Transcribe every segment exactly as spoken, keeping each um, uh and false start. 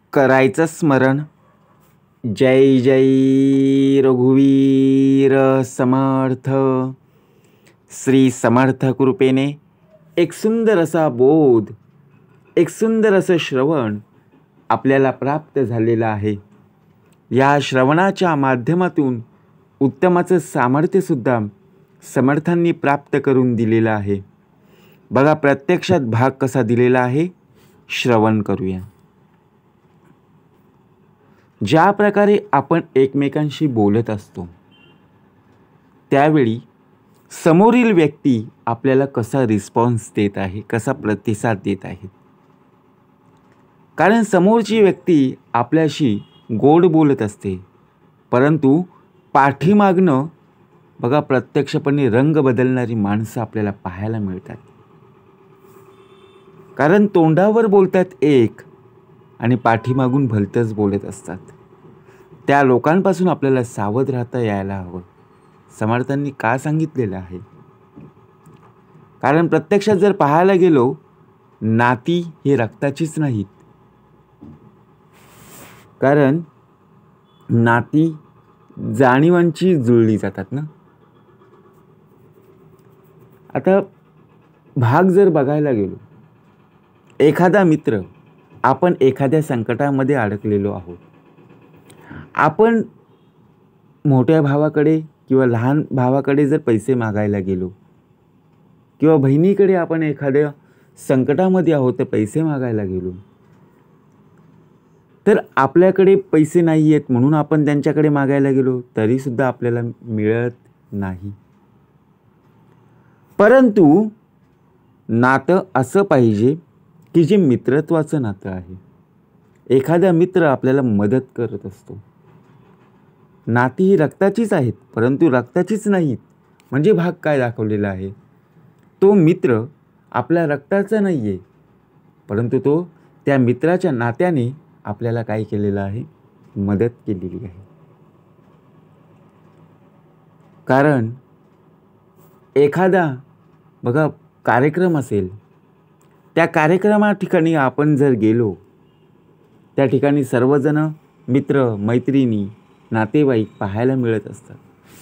करायचं स्मरण. जय जय रघुवीर समर्थ. श्री समर्थ कृपेने एक सुंदर असा बोध, एक सुंदर असं श्रवण आपल्याला प्राप्त झालेलं आहे. या श्रवणाच्या माध्यमातून उत्तमाचं सामर्थ्यसुद्धा समर्थांनी प्राप्त करून दिलेलं आहे. बघा प्रत्यक्षात भाग कसा दिलेला आहे, श्रवण करूया. ज्या प्रकारे आपण एकमेकांशी बोलत असतो त्यावेळी समोरील व्यक्ती आपल्याला कसा रिस्पॉन्स देत आहे, कसा प्रतिसाद देत आहे. कारण समोरची व्यक्ती आपल्याशी गोड बोलत असते, परंतु पाठीमागनं बघा प्रत्यक्षपणे रंग बदलणारी माणसं आपल्याला पाहायला मिळतात. कारण तोंडावर बोलतात एक आणि पाठीमागून भलतंच बोलत असतात. त्या लोकांपासून आपल्याला सावध राहता यायला हवं. समर्थांनी का सांगितलेलं आहे? कारण प्रत्यक्षात जर पाहायला गेलो, नाती ही रक्ताचीच नाहीत. कारण नाती जाणीवांची जुळली जातात ना. आता भाग जर बघायला गेलो, एखादा मित्र, आपण एखाद्या संकटामध्ये अडकलेलो आहोत. आपण मोठ्या भावाकडे किंवा लहान भावाकडे जर पैसे मागायला गेलो किंवा बहिणीकडे आपण एखाद्या संकटामध्ये आहोत तर पैसे मागायला गेलो, तर आपल्याकडे पैसे नाही आहेत म्हणून आपण त्यांच्याकडे मागायला गेलो तरीसुद्धा आपल्याला मिळत नाही. परंतु नातं असं पाहिजे की जे मित्रत्वाचं नातं आहे. एखादा मित्र आपल्याला मदत करत असतो. नाती ही रक्ताचीच आहेत, परंतु रक्ताचीच नाहीत. म्हणजे भाग काय दाखवलेला आहे, तो मित्र आपल्या रक्ताचा नाही आहे, परंतु तो त्या मित्राच्या नात्याने आपल्याला काय केलेलं आहे, मदत केलेली आहे. कारण एखादा बघा कार्यक्रम असेल, त्या कार्यक्रमा ठिकाणी आपण जर गेलो, त्या ठिकाणी सर्वजण मित्र मैत्रिणी नातेवाईक पाहायला मिळत असतात.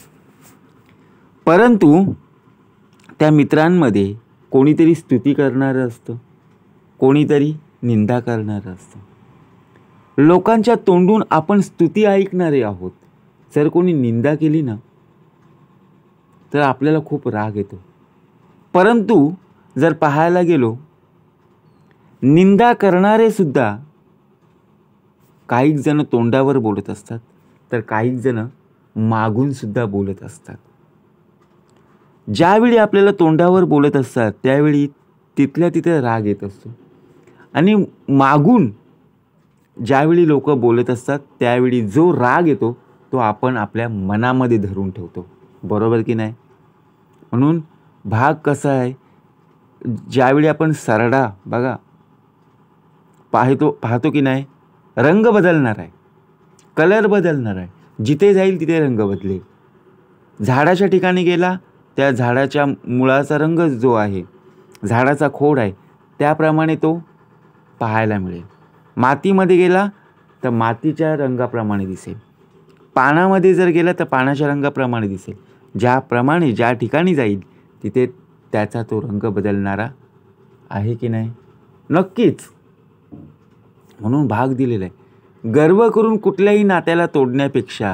परंतु त्या मित्रांमध्ये कोणीतरी स्तुती करणारं असतं, कोणीतरी निंदा करणारं असतं. लोकांच्या तोंडून आपण स्तुती ऐकणारे आहोत. जर कोणी निंदा केली ना तर आपल्याला खूप राग येतो. परंतु जर पाहायला गेलो, निंदा करणारे सुद्धा काही जण तोंडावर बोलत असतात, तर काही जण मागून सुद्धा बोलत असतात. ज्यावेळी आपल्याला तोंडावर बोलत असतात त्यावेळी तिथल्या तिथे राग येत असतो, आणि मागून ज्यावेळी लोक बोलत असतात त्यावेळी जो राग येतो तो आपण आपल्या मनामध्ये धरून ठेवतो. बरोबर की नाही? म्हणून भाग कसा आहे, ज्यावेळी आपण सरडा बघा पाहतो पाहतो की नाही, रंग बदलणार आहे, कलर बदलणार आहे. जिथे जाईल तिथे रंग बदलेल. झाडाच्या ठिकाणी गेला त्या झाडाच्या मुळाचा रंग जो आहे, झाडाचा खोड आहे, त्याप्रमाणे तो पाहायला मिळेल. मातीमध्ये गेला तर मातीच्या रंगाप्रमाणे दिसेल. पानामध्ये जर गेला तर पानाच्या रंगाप्रमाणे दिसेल. ज्याप्रमाणे ज्या ठिकाणी जाईल तिथे त्याचा तो रंग बदलणारा आहे की नाही? नक्कीच. म्हणून भाग दिलेला आहे. गर्व करून कुठल्याही नात्याला तोडण्यापेक्षा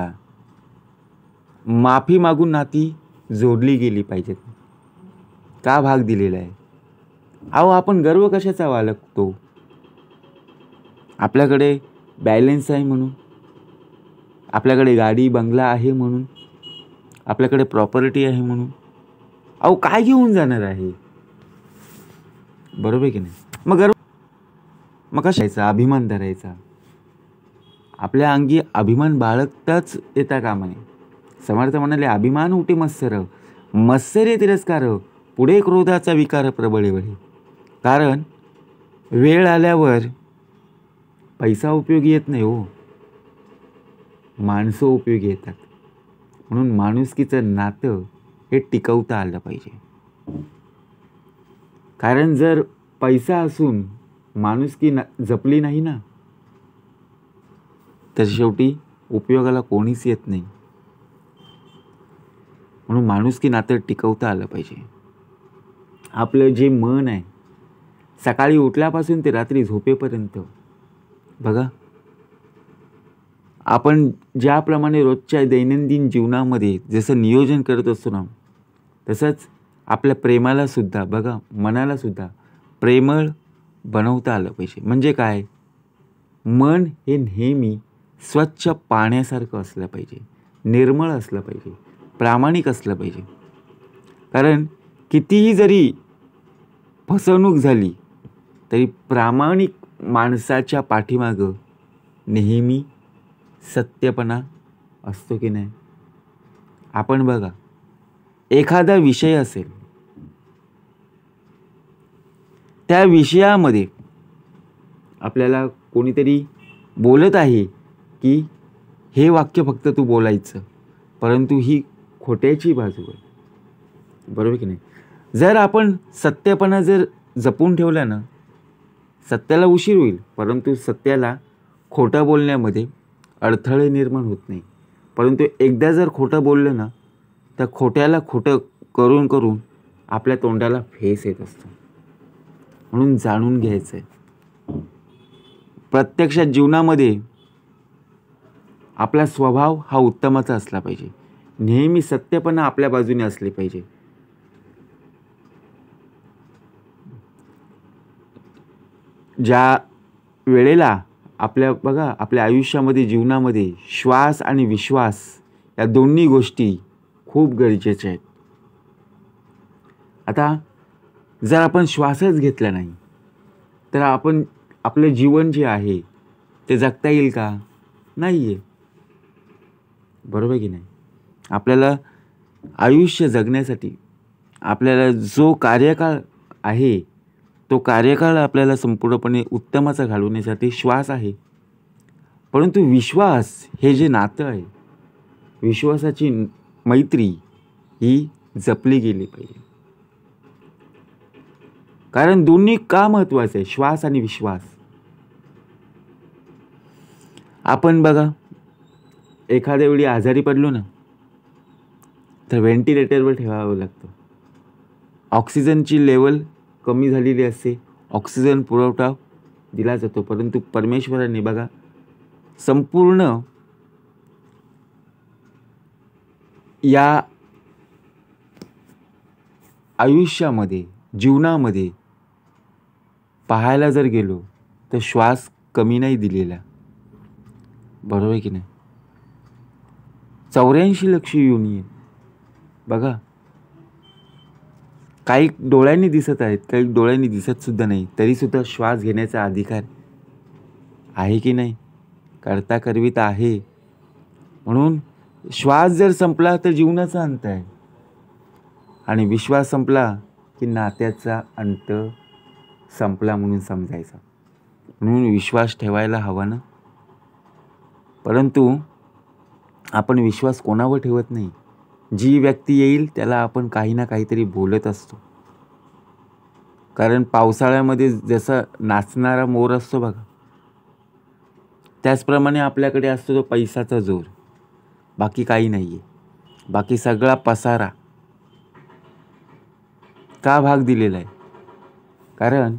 माफी मागून नाती जोडली गेली पाहिजेत. का भाग दिलेला आहे? अहो आपण गर्व कशाचा बाळगतो? आपल्याकडे बॅलन्स आहे म्हणून, आपल्याकडे गाडी बंगला आहे म्हणून, आपल्याकडे प्रॉपर्टी आहे म्हणून. अहो काय घेऊन जाणार आहे? बरोबर की नाही? मग गर्व मग कशाचा अभिमान धरायचा? आपल्या अंगी अभिमान बाळगताच येता कामा नये. समर्थ म्हणाले, अभिमान उठे मत्सर, मत्सरे तिरस्कार, पुढे क्रोधाचा विकार प्रबळे वळे. कारण वेळ आल्यावर पैसा उपयोगी येत नाही हो, माणसं उपयोगी येतात. म्हणून माणुसकीचं नातं हे टिकवता आलं पाहिजे. कारण जर पैसा असून माणुसकी जपली नाही ना तर शेवटी उपयोगाला कोणीच येत नाही. म्हणून माणुसकी नातं टिकवता आलं पाहिजे. आपलं जे मन आहे सकाळी उठल्यापासून ते रात्री झोपेपर्यंत बघा, आपण ज्याप्रमाणे रोजच्या दैनंदिन जीवनामध्ये जसं नियोजन करत असतो ना, तसंच आपल्या प्रेमाला सुद्धा बघा, मनाला सुद्धा प्रेमळ बनवता आलं पाहिजे. म्हणजे काय, मन हे नेहमी स्वच्छ पाण्यासारखं असलं पाहिजे, निर्मळ असलं पाहिजे, प्रामाणिक असलं पाहिजे. कारण कितीही जरी फसवणूक झाली तरी प्रामाणिक माणसाच्या पाठीमागं नेहमी सत्यपणा असतो की नाही. आपण बघा, एखादा विषय असेल, त्या विषयामध्ये आपल्याला कोणीतरी बोलत आहे की हे वाक्य फक्त तू बोलायचं, परंतु ही खोट्याची बाजू आहे, बरोबर की नाही. जर आपण सत्यपणा जर जपून ठेवला ना, सत्याला उशीर होईल, परंतु सत्याला खोटं बोलण्यामध्ये अडथळे निर्माण होत नाही. परंतु एकदा जर खोटं बोललं ना, तर खोट्याला खोटं करून करून आपल्या तोंडाला फेस येत असतो. म्हणून जाणून घ्यायचं आहे, प्रत्यक्षात जीवनामध्ये आपला स्वभाव हा उत्तमाचा असला पाहिजे. नेहमी सत्यपणा आपल्या बाजूने असले पाहिजे. ज्या वेळेला आपल्या बघा, आपल्या आयुष्यामध्ये जीवनामध्ये श्वास आणि विश्वास या दोन्ही गोष्टी खूप गरजेच्या आहेत. आता जर आपण श्वासच घेतला नाही तर आपण आपलं जीवन जे आहे ते जगता येईल का, नाही आहे, बरोबर की नाही. आपल्याला आयुष्य जगण्यासाठी आपल्याला जो कार्यकाळ आहे तो कार्यकाळ आपल्याला संपूर्णपणे उत्तमाचा घालवण्यासाठी श्वास आहे. परंतु विश्वास हे जे नातं आहे, विश्वासाची मैत्री ही जपली गेली पाहिजे. कारण दोन्ही का महत्त्वाचं आहे, श्वास आणि विश्वास. आपण बघा, एखाद्या वेळी आजारी पडलो ना, तर व्हेंटिलेटरवर ठेवावं लागतं. ऑक्सिजनची लेवल कमी झालेली असते, ऑक्सिजन पुरवठा दिला जातो. परंतु परमेश्वराने बघा, संपूर्ण या आयुष्यामध्ये जीवनामध्ये पाहायला जर गेलो तर श्वास कमी नाही दिलेला, बरोबर की नाही. चौऱ्याऐंशी लक्ष योनी आहे बघा. काही डोळ्यांनी दिसत आहेत, काही डोळ्यांनी दिसत सुद्धा नाही, तरीसुद्धा श्वास घेण्याचा अधिकार आहे की नाही, करता करविता आहे. म्हणून श्वास जर संपला तर जीवनाचा अंत आहे, आणि विश्वास संपला की नात्याचा अंत संपला म्हणून समजायचा. म्हणून विश्वास ठेवायला हवा ना. परंतु आपण विश्वास कोणावर ठेवत नाही. जी व्यक्ती येईल त्याला आपण काही ना काहीतरी बोलत असतो. कारण पावसाळ्यामध्ये जसा नाचणारा मोर असतो बघा, त्याचप्रमाणे आपल्याकडे असतो तो पैशाचा जोर. बाकी काही नाही आहे, बाकी सगळा पसारा का भाग दिलेला आहे. कारण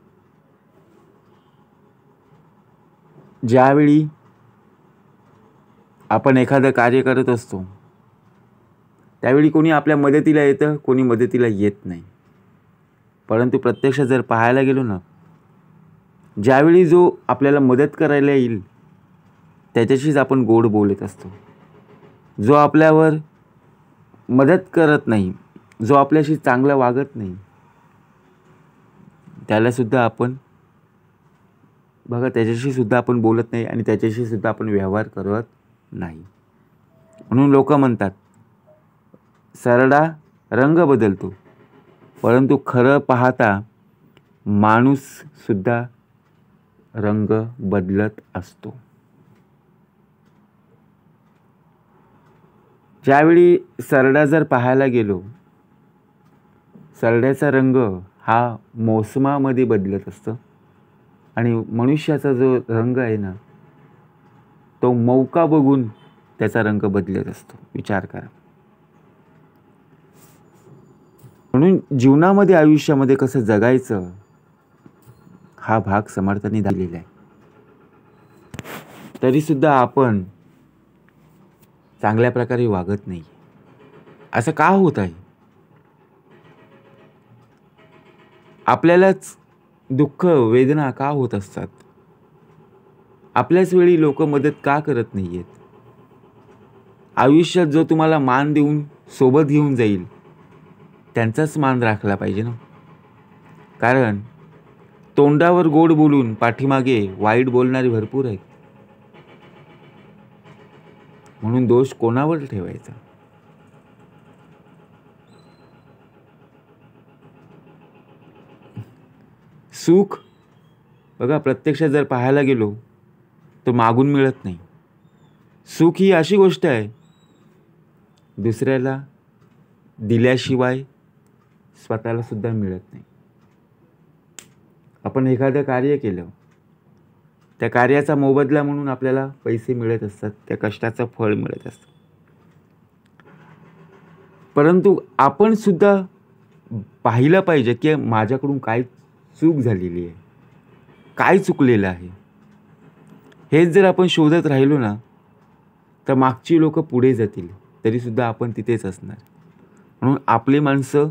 ज्यावेळी आपण एखादं कार्य करत असतो त्यावेळी कोणी आपल्या मदतीला येतं, कोणी मदतीला येत नाही. परंतु प्रत्यक्षात जर पाहायला गेलो ना, ज्यावेळी जो आपल्याला मदत करायला येईल त्याच्याशीच आपण गोड बोलत असतो. जो आपल्यावर मदत करत नाही, जो आपल्याशी चांगलं वागत नाही, त्यालासुद्धा आपण बघा, त्याच्याशी सुद्धा आपण बोलत नाही आणि त्याच्याशी सुद्धा आपण व्यवहार करत नाही. म्हणून लोक म्हणतात सरडा रंग बदलतो, परंतु खरं पाहता माणूस सुद्धा रंग बदलत असतो. ज्यावेळी सरडा जर पाहायला गेलो, सरड्याचा रंग हा मोसमामध्ये बदलत असतो, आणि मनुष्याचा जो रंग आहे ना तो मौका बघून त्याचा रंग बदलत असतो. विचार करा. म्हणून जीवनामध्ये आयुष्यामध्ये कसं जगायचं हा भाग समर्थांनी दिलेला आहे. तरी सुद्धा आपण चांगल्या प्रकारे वागत नाही. असं का होत आहे? आपल्यालाच दुःख वेदना का होत असतात? आपल्याच वेळी लोक मदत का करत नाहीयेत? आयुष्यात जो तुम्हाला मान देऊन सोबत घेऊन जाईल त्यांचाच मान राखला पाहिजे ना. कारण तोंडावर गोड बोलून पाठीमागे वाईट बोलणारे भरपूर आहेत. म्हणून दोष कोणावर ठेवायचा? सुख बघा, प्रत्यक्षात जर पाहायला गेलो तर मागून मिळत नाही. सुख ही अशी गोष्ट आहे दुसऱ्याला दिल्याशिवाय स्वतःला सुद्धा मिळत नाही. आपण एखादं कार्य केलं, त्या कार्याचा मोबदला म्हणून आपल्याला पैसे मिळत असतात, त्या कष्टाचं फळ मिळत असतं. परंतु आपण सुद्धा पाहिलं पाहिजे की माझ्याकडून काय चूक झालेली आहे, काय चुकलेलं आहे. हेच जर आपण शोधत राहिलो ना तर मागची लोक पुढे जातील, तरी सुद्धा आपण तिथेच असणार. म्हणून आपली माणसं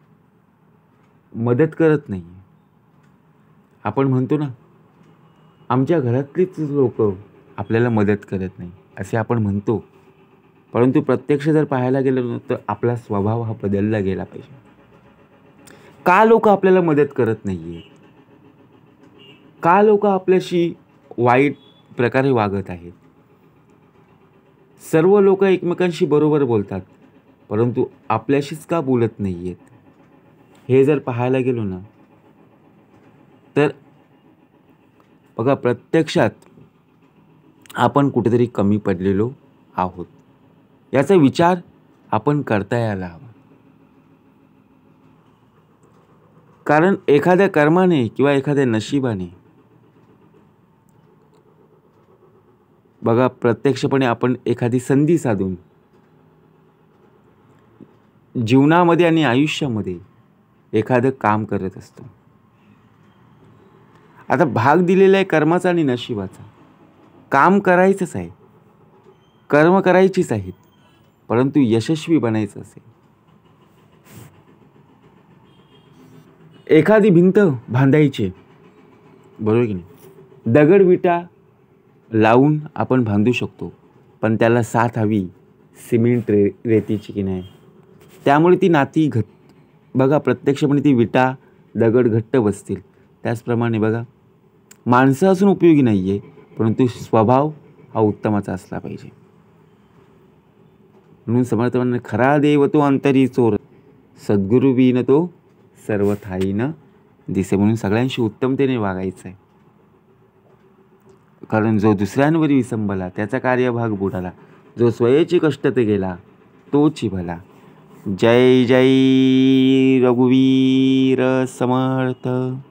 मदत करत नाही. आपण म्हणतो ना आमच्या घरातलीच लोक आपल्याला मदत करत नाही असे आपण म्हणतो. परंतु प्रत्यक्ष जर पाहायला गेलं तर आपला स्वभाव हा बदलला गेला पाहिजे. का लोक आपल्याला मदत करत नाहीये? का लोक आपल्याशी वाईट प्रकारे वागत आहेत? सर्व लोक एकमेकांशी बरोबर बोलतात, परंतु आपल्याशीच का बोलत नाहीयेत? हे जर पाहायला गेलो ना तर बघा, प्रत्यक्षात आपण कुठेतरी कमी पडलेलो आहोत. याचा विचार आपण करता यायला हवा. कारण एखाद्या कर्माने किंवा एखाद्या नशिबाने बघा, प्रत्यक्षपणे आपण एखादी संधी साधून जीवनामध्ये आणि आयुष्यामध्ये एखादं काम करत असतो. आता भाग दिलेला आहे कर्माचा आणि नशिबाचा. काम करायचंच आहे, कर्म करायचीच आहेत, परंतु यशस्वी बनायचं असेल. एखादी भिंत बांधायची, बरोबर की नाही? दगड विटा लावून आपण बांधू शकतो, पण त्याला साथ हवी सिमेंट रे रेतीची की नाही. त्यामुळे ती नाती घट बघा, प्रत्यक्षपणे ती विटा दगड घट्ट बसतील. त्याचप्रमाणे बघा, माणसं असून उपयोगी नाही आहे, परंतु स्वभाव हा उत्तमाचा असला पाहिजे. म्हणून समर्थ म्हणणे, खरा देव तो अंतरी चोर, सद्गुरु बिन तो सर्व ठाई न दिसे. म्हणून सगळ्यांशी उत्तमतेने वागायचं आहे. कारण जो दुसऱ्यांवर विसंबला त्याचा कार्यभाग बुडाला, जो स्वयेची कष्ट ते गेला तोची भला. जय जय रघुवीर समर्थ.